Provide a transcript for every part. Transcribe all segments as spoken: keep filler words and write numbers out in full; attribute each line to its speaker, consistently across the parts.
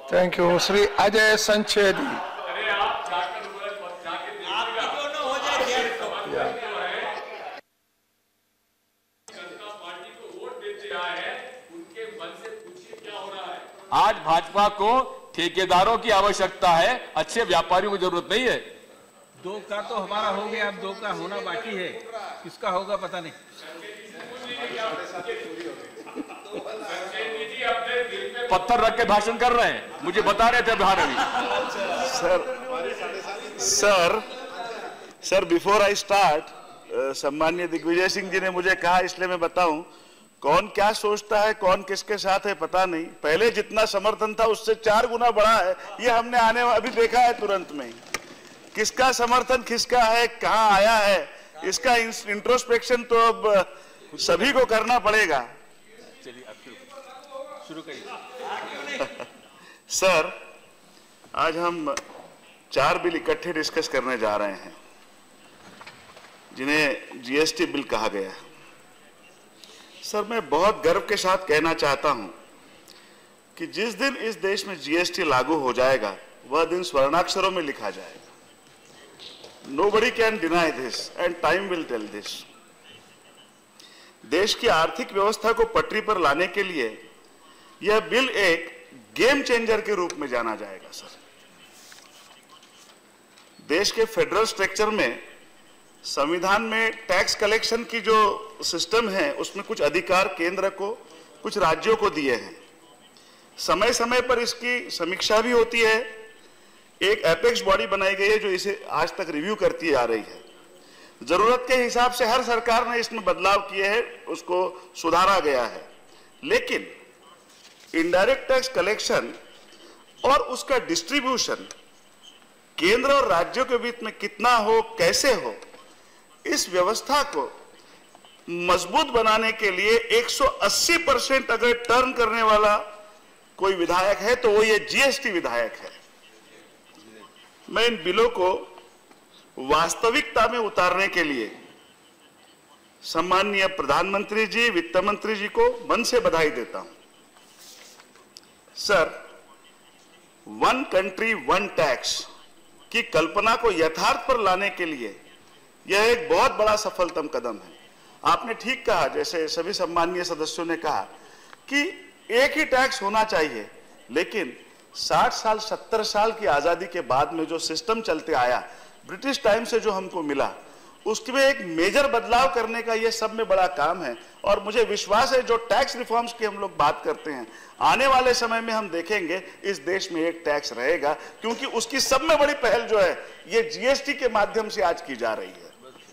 Speaker 1: Thank you. Shri Ajay Sancheti.
Speaker 2: आज भाजपा को ठेकेदारों की आवश्यकता है, अच्छे व्यापारियों की जरूरत नहीं है।
Speaker 3: दो का तो हमारा हो गया, अब दो का होना बाकी है, किसका होगा पता नहीं।
Speaker 2: पत्थर रख के भाषण कर रहे हैं, मुझे बता रहे थे बाहर अभी।
Speaker 4: Sir sir sir before I start, सम्माननीय दिग्विजय सिंह जी ने मुझे कहा, इसलिए मैं बताऊं कौन क्या सोचता है, कौन किसके साथ है पता नहीं। पहले जितना समर्थन था उससे चार गुना बढ़ा है, ये हमने आने अभी देखा है तुरंत में। किसका समर्थन किसका है, कहां आया है, इसका इंट्रोस्पेक्शन तो अब सभी को करना पड़ेगा।
Speaker 3: चलिए अब शुरू करिए।
Speaker 4: सर, आज हम चार बिल इकट्ठे डिस्कस करने जा रहे हैं जिन्हें जीएसटी बिल कहा गया है। सर, मैं बहुत गर्व के साथ कहना चाहता हूं कि जिस दिन इस देश में जीएसटी लागू हो जाएगा वह दिन स्वर्णाक्षरों में लिखा जाएगा। Nobody can deny this and time will tell this. देश की आर्थिक व्यवस्था को पटरी पर लाने के लिए यह बिल एक गेम चेंजर के रूप में जाना जाएगा। सर, देश के फेडरल स्ट्रक्चर में, संविधान में टैक्स कलेक्शन की जो सिस्टम है उसमें कुछ अधिकार केंद्र को, कुछ राज्यों को दिए हैं। समय समय पर इसकी समीक्षा भी होती है। एक एपेक्स बॉडी बनाई गई है जो इसे आज तक रिव्यू करती आ रही है। जरूरत के हिसाब से हर सरकार ने इसमें बदलाव किए हैं, उसको सुधारा गया है। लेकिन इनडायरेक्ट टैक्स कलेक्शन और उसका डिस्ट्रीब्यूशन केंद्र और राज्यों के बीच में कितना हो, कैसे हो, इस व्यवस्था को मजबूत बनाने के लिए एक सौ अस्सी परसेंट अगर टर्न करने वाला कोई विधायक है तो वो ये जीएसटी विधायक है। मैं इन बिलों को वास्तविकता में उतारने के लिए सम्माननीय प्रधानमंत्री जी, वित्त मंत्री जी को मन से बधाई देता हूं। Sir, one country one tax की कल्पना को यथार्थ पर लाने के लिए यह एक बहुत बड़ा सफलतम कदम है। आपने ठीक कहा, जैसे सभी सम्माननीय सदस्यों ने कहा कि एक ही टैक्स होना चाहिए, लेकिन साठ साल सत्तर साल की आजादी के बाद में जो सिस्टम चलते आया, ब्रिटिश टाइम से जो हमको मिला, उसमें एक मेजर बदलाव करने का यह सब में बड़ा काम है। और मुझे विश्वास है जो टैक्स रिफॉर्म्स की हम लोग बात करते हैं, आने वाले समय में हम देखेंगे इस देश में एक टैक्स रहेगा, क्योंकि उसकी सब में बड़ी पहल जो है ये जीएसटी के माध्यम से आज की जा रही है।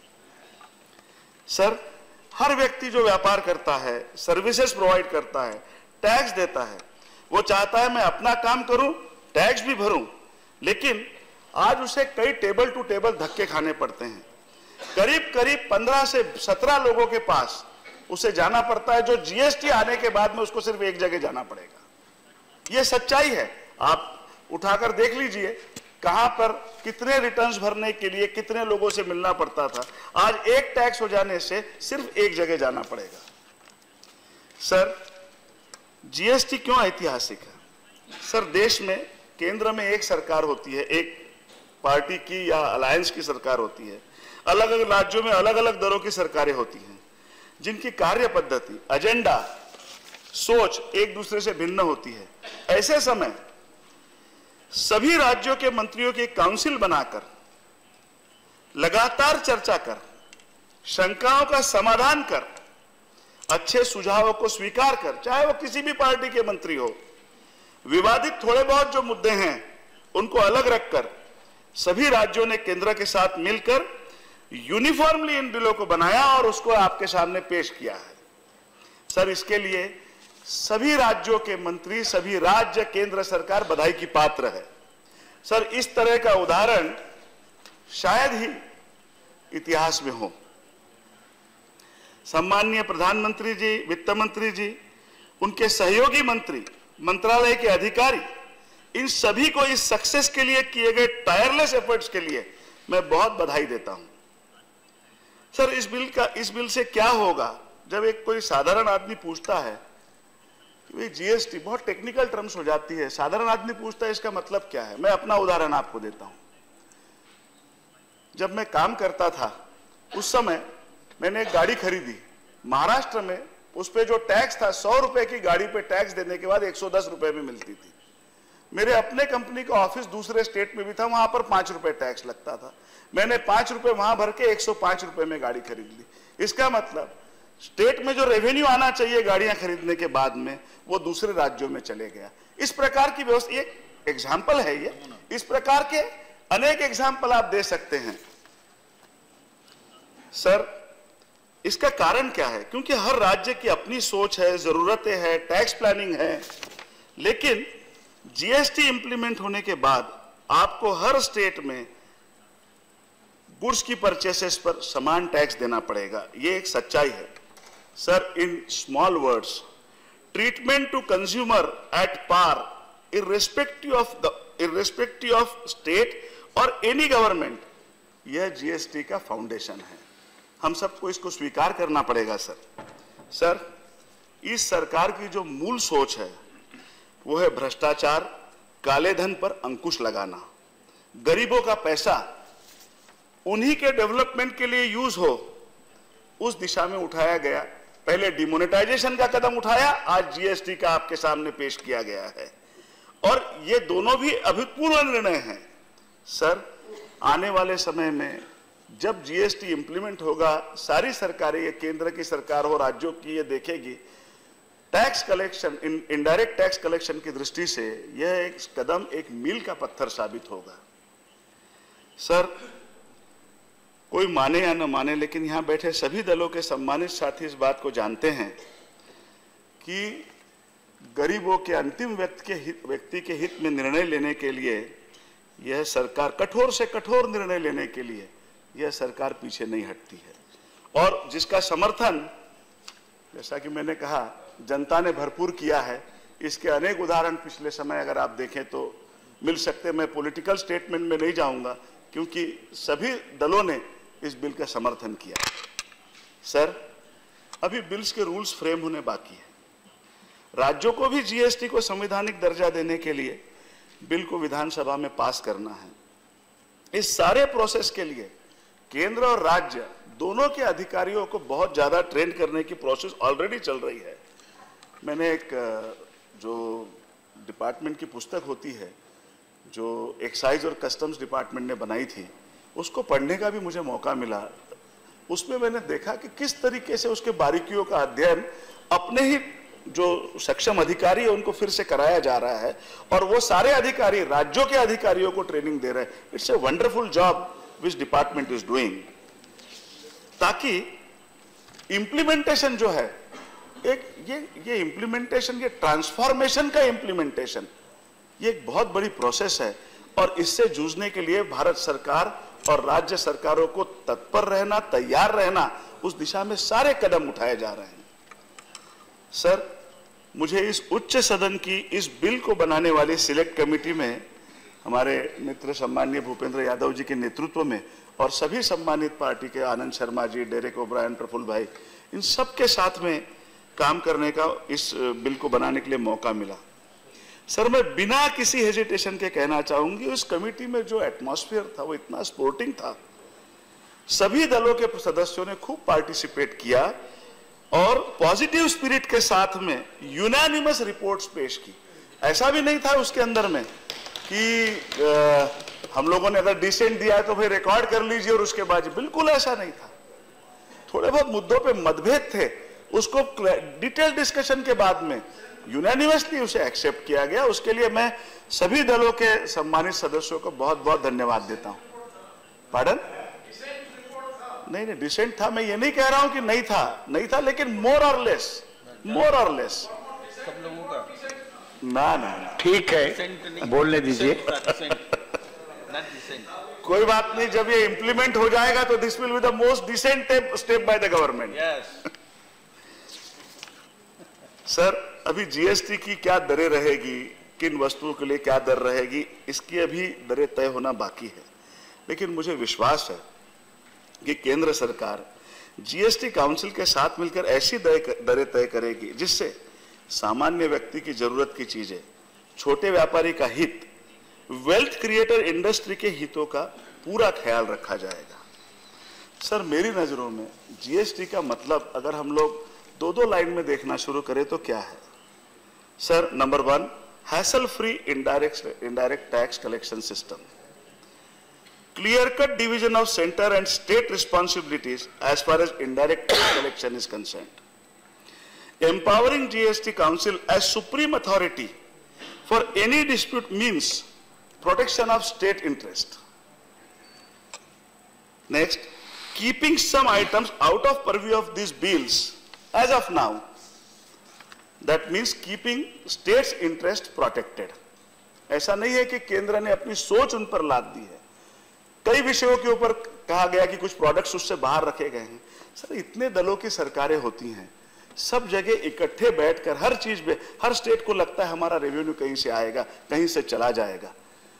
Speaker 4: सर, हर व्यक्ति जो व्यापार करता है, सर्विसेज प्रोवाइड करता है, टैक्स देता है, वो चाहता है मैं अपना काम करूं, टैक्स भी भरूं, लेकिन आज उसे कई टेबल टू टेबल धक्के खाने पड़ते हैं। करीब करीब पंद्रह से सत्रह लोगों के पास उसे जाना पड़ता है, जो जीएसटी आने के बाद में उसको सिर्फ एक जगह जाना पड़ेगा। यह सच्चाई है, आप उठाकर देख लीजिए कहां पर कितने रिटर्न्स भरने के लिए कितने लोगों से मिलना पड़ता था। आज एक टैक्स हो जाने से सिर्फ एक जगह जाना पड़ेगा। सर, जीएसटी क्यों ऐतिहासिक है? सर, देश में केंद्र में एक सरकार होती है, एक पार्टी की या अलायंस की सरकार होती है। अलग अलग राज्यों में अलग अलग दरों की सरकारें होती हैं, जिनकी कार्य पद्धति, एजेंडा, सोच एक दूसरे से भिन्न होती है। ऐसे समय सभी राज्यों के मंत्रियों की काउंसिल बनाकर लगातार चर्चा कर, शंकाओं का समाधान कर, अच्छे सुझावों को स्वीकार कर, चाहे वो किसी भी पार्टी के मंत्री हो, विवादित थोड़े बहुत जो मुद्दे हैं उनको अलग रखकर सभी राज्यों ने केंद्र के साथ मिलकर यूनिफॉर्मली इन बिलों को बनाया और उसको आपके सामने पेश किया है। सर, इसके लिए सभी राज्यों के मंत्री, सभी राज्य, केंद्र सरकार बधाई की पात्र है। सर, इस तरह का उदाहरण शायद ही इतिहास में हो। सम्माननीय प्रधानमंत्री जी, वित्त मंत्री जी, उनके सहयोगी मंत्री, मंत्रालय के अधिकारी, इन सभी को इस सक्सेस के लिए किए गए टायरलेस एफर्ट्स के लिए मैं बहुत बधाई देता हूं। सर, इस बिल का इस बिल से क्या होगा? जब एक कोई साधारण आदमी पूछता है कि जीएसटी बहुत टेक्निकल टर्म्स हो जाती है, साधारण आदमी पूछता है इसका मतलब क्या है। मैं अपना उदाहरण आपको देता हूं। जब मैं काम करता था उस समय मैंने एक गाड़ी खरीदी महाराष्ट्र में, उस पे जो टैक्स था सौ रुपए की गाड़ी पे टैक्स देने के बाद एक सौ दस रुपए में मिलती थी। मेरे अपने कंपनी का ऑफिस दूसरे स्टेट में भी था, वहां पर पांच रुपए टैक्स लगता था। मैंने पांच रुपए वहां भर के एक सौ पांच रुपए में गाड़ी खरीद ली। इसका मतलब स्टेट में जो रेवेन्यू आना चाहिए गाड़ियां खरीदने के बाद में वो दूसरे राज्यों में चले गया। इस प्रकार की व्यवस्था एक एग्जाम्पल है ये, इस प्रकार के अनेक एग्जाम्पल आप दे सकते हैं। सर इसका कारण क्या है? क्योंकि हर राज्य की अपनी सोच है, जरूरतें हैं, टैक्स प्लानिंग है, लेकिन जीएसटी इंप्लीमेंट होने के बाद आपको हर स्टेट में गुड्स की परचेसेस पर समान टैक्स देना पड़ेगा। ये एक सच्चाई है। Sir in small words, treatment to consumer at par irrespective of the irrespective of state और एनी गवर्नमेंट, यह जीएसटी का फाउंडेशन है। हम सबको इसको स्वीकार करना पड़ेगा। सर सर इस सरकार की जो मूल सोच है वो है भ्रष्टाचार, काले धन पर अंकुश लगाना, गरीबों का पैसा उन्हीं के डेवलपमेंट के लिए यूज हो, उस दिशा में उठाया गया। पहले डिमोनेटाइजेशन का कदम उठाया, आज जीएसटी का आपके सामने पेश किया गया है, और ये दोनों भी अभूतपूर्व निर्णय हैं। सर आने वाले समय में जब जीएसटी इंप्लीमेंट होगा, सारी सरकारें, ये केंद्र की सरकार हो, राज्यों की, ये देखेगी tax collection, indirect tax collection की दृष्टि से यह एक कदम, एक मील का पत्थर साबित होगा। सर कोई माने या न माने, लेकिन यहां बैठे सभी दलों के सम्मानित साथी इस बात को जानते हैं कि गरीबों के, अंतिम व्यक्ति के हित व्यक्ति के हित में निर्णय लेने के लिए यह सरकार, कठोर से कठोर निर्णय लेने के लिए यह सरकार पीछे नहीं हटती है। और जिसका समर्थन, जैसा कि मैंने कहा, जनता ने भरपूर किया है। इसके अनेक उदाहरण पिछले समय अगर आप देखें तो मिल सकते। मैं पॉलिटिकल स्टेटमेंट में नहीं जाऊंगा क्योंकि सभी दलों ने इस बिल का समर्थन किया। सर अभी बिल्स के रूल्स फ्रेम होने बाकी है। राज्यों को भी जीएसटी को संवैधानिक दर्जा देने के लिए बिल को विधानसभा में पास करना है। इस सारे प्रोसेस के लिए केंद्र और राज्य दोनों के अधिकारियों को बहुत ज्यादा ट्रेन करने की प्रोसेस ऑलरेडी चल रही है। मैंने एक जो डिपार्टमेंट की पुस्तक होती है जो एक्साइज और कस्टम्स डिपार्टमेंट ने बनाई थी, उसको पढ़ने का भी मुझे मौका मिला। उसमें मैंने देखा कि किस तरीके से उसके बारीकियों का अध्ययन अपने ही जो सक्षम अधिकारी है उनको फिर से कराया जा रहा है, और वो सारे अधिकारी राज्यों के अधिकारियों को ट्रेनिंग दे रहे हैं। It's a wonderful job which department is doing, ताकि इंप्लीमेंटेशन जो है, एक ये ये इंप्लीमेंटेशन, ये ट्रांसफॉर्मेशन का इंप्लीमेंटेशन, ये एक बहुत बड़ी प्रोसेस है, और इससे जूझने के लिए भारत सरकार और राज्य सरकारों को तत्पर रहना, तैयार रहना, उस दिशा में सारे कदम उठाए जा रहे हैं। सर मुझे इस उच्च सदन की इस बिल को बनाने वाली सिलेक्ट कमेटी में हमारे मित्र सम्माननीय भूपेंद्र यादव जी के नेतृत्व में, और सभी सम्मानित पार्टी के आनंद शर्मा जी, डेरेक ओब्रायन, प्रफुल्ल भाई, इन सब के साथ में काम करने का इस बिल को बनाने के लिए मौका मिला। सर मैं बिना किसी हेजिटेशन के कहना चाहूंगी, उस कमेटी में जो एटमॉस्फेयर था वो इतना स्पोर्टिंग था। सभी दलों के सदस्यों ने खूब पार्टिसिपेट किया और पॉजिटिव स्पिरिट के साथ में यूनानिमस रिपोर्ट्स पेश की। ऐसा भी नहीं था उसके अंदर में कि आ, हम लोगों ने अगर डिसेंट दिया है तो फिर रिकॉर्ड कर लीजिए और उसके बाद, बिल्कुल ऐसा नहीं था। थोड़े बहुत मुद्दों पे मतभेद थे, उसको डिटेल डिस्कशन के बाद में यूनानिमसली उसे एक्सेप्ट किया गया। उसके लिए मैं सभी दलों के सम्मानित सदस्यों को बहुत बहुत धन्यवाद देता हूं। पार्डन? नहीं नहीं, डिसेंट था, मैं ये नहीं कह रहा हूं कि नहीं था, नहीं था, लेकिन मोर और लेस, मोर और लेस
Speaker 3: सब लोगों का
Speaker 4: ना ना
Speaker 1: ठीक है, बोलने दीजिए।
Speaker 4: कोई बात नहीं, जब ये इंप्लीमेंट हो जाएगा तो this will be the most decent step by the government. Sir अभी जीएसटी की क्या दरें रहेगी, किन वस्तुओं के लिए क्या दर रहेगी, इसकी अभी दरें तय होना बाकी है, लेकिन मुझे विश्वास है कि केंद्र सरकार जीएसटी काउंसिल के साथ मिलकर ऐसी दरें तय करेगी जिससे सामान्य व्यक्ति की जरूरत की चीजें, छोटे व्यापारी का हित, वेल्थ क्रिएटर इंडस्ट्री के हितों का पूरा ख्याल रखा जाएगा। सर, मेरी नजरों में जीएसटी का मतलब अगर हम लोग दो दो लाइन में देखना शुरू करें तो क्या है? Sir, number one, hassle free indirect indirect tax collection system, clear cut division of centre and state responsibilities as far as indirect tax collection is concerned, empowering G S T Council as supreme authority for any dispute means protection of state interest. Next, keeping some items out of purview of these bills as of now. That means keeping state's interest protected. ऐसा नहीं है कि केंद्र ने अपनी सोच उन पर लाद दी है। कई विषयों के ऊपर कहा गया कि कुछ प्रोडक्ट्स उससे बाहर रखे गए हैं। सर, इतने दलों की सरकारें होती हैं, सब जगह इकट्ठे बैठकर हर चीज में हर स्टेट को लगता है हमारा रेवेन्यू कहीं से आएगा, कहीं से चला जाएगा।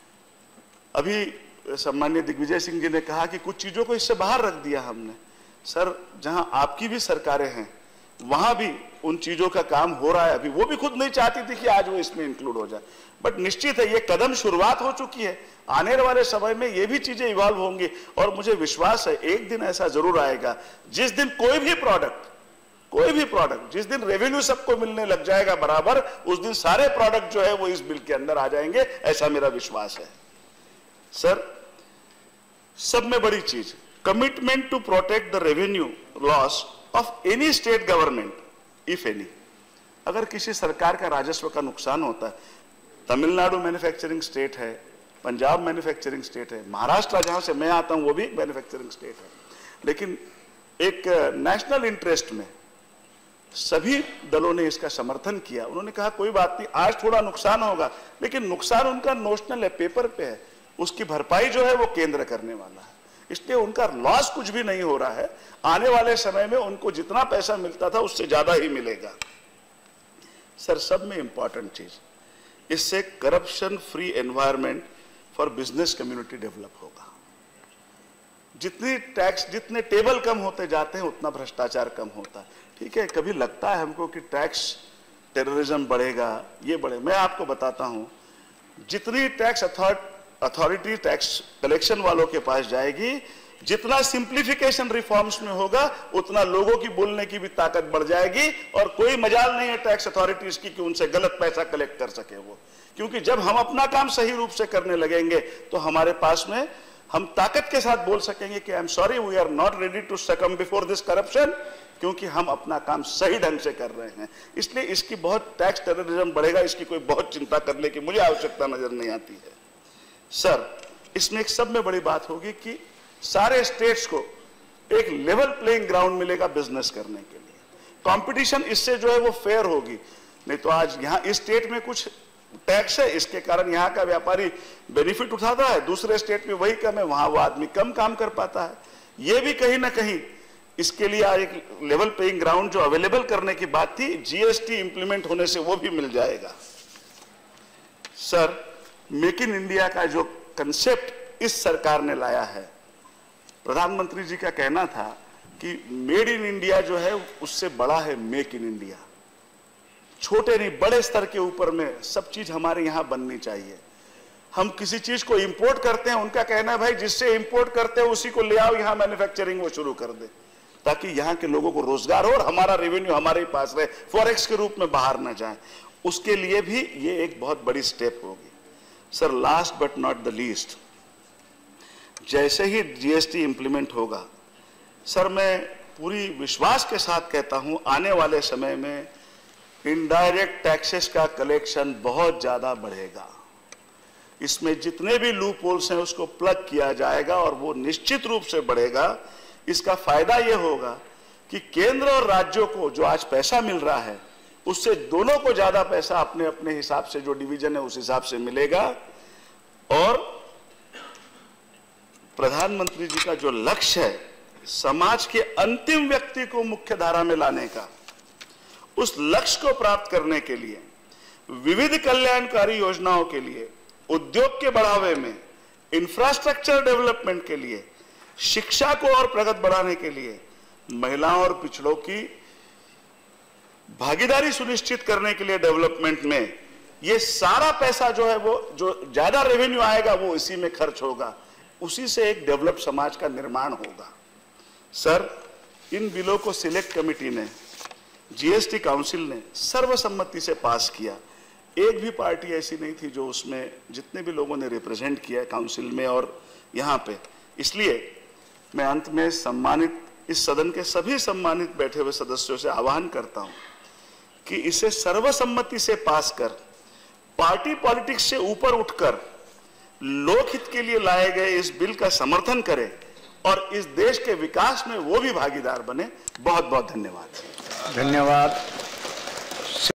Speaker 4: अभी सम्माननीय दिग्विजय सिंह जी ने कहा कि कुछ चीजों को इससे बाहर रख दिया हमने। सर, जहां आपकी भी सरकारें हैं वहां भी उन चीजों का काम हो रहा है। अभी वो भी खुद नहीं चाहती थी कि आज वो इसमें इंक्लूड हो जाए, बट निश्चित है ये कदम शुरुआत हो चुकी है। आने वाले समय में ये भी चीजें इवॉल्व होंगी और मुझे विश्वास है एक दिन ऐसा जरूर आएगा जिस दिन कोई भी प्रोडक्ट कोई भी प्रोडक्ट जिस दिन रेवेन्यू सबको मिलने लग जाएगा बराबर, उस दिन सारे प्रोडक्ट जो है वो इस बिल के अंदर आ जाएंगे, ऐसा मेरा विश्वास है। सर, सब में बड़ी चीज, commitment to protect the revenue loss of any state government if any. अगर किसी सरकार का राजस्व का नुकसान होता है, तमिलनाडु मैन्युफैक्चरिंग स्टेट है, पंजाब मैन्युफैक्चरिंग स्टेट है, महाराष्ट्र जहां से मैं आता हूं वो भी मैन्युफैक्चरिंग स्टेट है, लेकिन एक नेशनल इंटरेस्ट में सभी दलों ने इसका समर्थन किया। उन्होंने कहा कोई बात नहीं, आज थोड़ा नुकसान होगा लेकिन नुकसान उनका नोशनल है, पेपर पे है, उसकी भरपाई जो है वो केंद्र करने वाला है, इसलिए उनका लॉस कुछ भी नहीं हो रहा है। आने वाले समय में उनको जितना पैसा मिलता था उससे ज्यादा ही मिलेगा। सर, सब में इंपॉर्टेंट चीज, इससे corruption free environment for business community develop होगा। जितनी टैक्स जितने टेबल कम होते जाते हैं उतना भ्रष्टाचार कम होता है। ठीक है, कभी लगता है हमको कि टैक्स टेररिज्म बढ़ेगा, ये बढ़े। मैं आपको बताता हूं, जितनी टैक्स अथॉरिटी टैक्स कलेक्शन वालों के पास जाएगी, जितना सिंप्लीफिकेशन रिफॉर्म्स में होगा, उतना लोगों की बोलने की भी ताकत बढ़ जाएगी और कोई मजाल नहीं है टैक्स अथॉरिटीज की कि उनसे गलत पैसा कलेक्ट कर सके वो। क्योंकि जब हम अपना काम सही रूप से करने लगेंगे तो हमारे पास में हम ताकत के साथ बोल सकेंगे कि I am sorry, we are not ready to succumb before this corruption, क्योंकि हम अपना काम सही ढंग से कर रहे हैं। इसलिए इसकी बहुत टैक्स टेररिज्म बढ़ेगा, इसकी कोई बहुत चिंता करने की मुझे आवश्यकता नजर नहीं आती है। सर, इसमें एक सब में बड़ी बात होगी कि सारे स्टेट्स को एक लेवल प्लेइंग ग्राउंड मिलेगा बिजनेस करने के लिए। कंपटीशन इससे जो है वो फेयर होगी। नहीं तो आज यहाँ इस स्टेट में कुछ टैक्स है, इसके कारण यहाँ का व्यापारी बेनिफिट उठाता है, दूसरे स्टेट में वही कम है, वहां वो आदमी कम काम कर पाता है। ये भी कहीं ना कहीं इसके लिए आज एक लेवल प्लेइंग ग्राउंड जो अवेलेबल करने की बात थी, जीएसटी इंप्लीमेंट होने से वो भी मिल जाएगा। सर, मेक इन इंडिया का जो कंसेप्ट इस सरकार ने लाया है, प्रधानमंत्री जी का कहना था कि मेड इन इंडिया जो है उससे बड़ा है मेक इन इंडिया। छोटे नहीं बड़े स्तर के ऊपर में सब चीज हमारे यहां बननी चाहिए। हम किसी चीज को इंपोर्ट करते हैं, उनका कहना है भाई जिससे इंपोर्ट करते हैं उसी को ले आओ, यहां मैन्युफैक्चरिंग वो शुरू कर दे, ताकि यहां के लोगों को रोजगार हो और हमारा रेवेन्यू हमारे पास रहे, फॉरेक्स के रूप में बाहर ना जाए। उसके लिए भी ये एक बहुत बड़ी स्टेप होगी। Sir, last but not the least, जैसे ही जीएसटी इंप्लीमेंट होगा, सर मैं पूरी विश्वास के साथ कहता हूं आने वाले समय में इनडायरेक्ट टैक्सेस का कलेक्शन बहुत ज्यादा बढ़ेगा। इसमें जितने भी लूप होल्स हैं उसको प्लग किया जाएगा और वो निश्चित रूप से बढ़ेगा। इसका फायदा यह होगा कि केंद्र और राज्यों को जो आज पैसा मिल रहा है उससे दोनों को ज्यादा पैसा अपने अपने हिसाब से जो डिवीजन है उस हिसाब से मिलेगा। और प्रधानमंत्री जी का जो लक्ष्य है समाज के अंतिम व्यक्ति को मुख्य धारा में लाने का, उस लक्ष्य को प्राप्त करने के लिए विविध कल्याणकारी योजनाओं के लिए, उद्योग के बढ़ावे में, इंफ्रास्ट्रक्चर डेवलपमेंट के लिए, शिक्षा को और प्रगति बढ़ाने के लिए, महिलाओं और पिछड़ों की भागीदारी सुनिश्चित करने के लिए डेवलपमेंट में ये सारा पैसा जो है वो जो ज्यादा रेवेन्यू आएगा वो इसी में खर्च होगा, उसी से एक डेवलप समाज का निर्माण होगा। सर, इन बिलों को सिलेक्ट कमेटी ने, जीएसटी काउंसिल ने सर्वसम्मति से पास किया। एक भी पार्टी ऐसी नहीं थी जो उसमें, जितने भी लोगों ने रिप्रेजेंट किया काउंसिल में और यहाँ पे। इसलिए मैं अंत में सम्मानित इस सदन के सभी सम्मानित बैठे हुए सदस्यों से आह्वान करता हूं कि इसे सर्वसम्मति से पास कर, पार्टी पॉलिटिक्स से ऊपर उठकर लोकहित के लिए लाए गए इस बिल का समर्थन करें और इस देश के विकास में वो भी भागीदार बने। बहुत बहुत धन्यवाद।
Speaker 1: धन्यवाद।